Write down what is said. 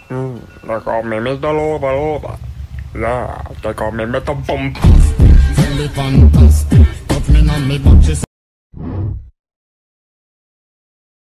Like, me Mr. Lover, lover. Yeah, take off me Mr. Bump. Fantastic, tell me fantastic. Touch me on me butt, she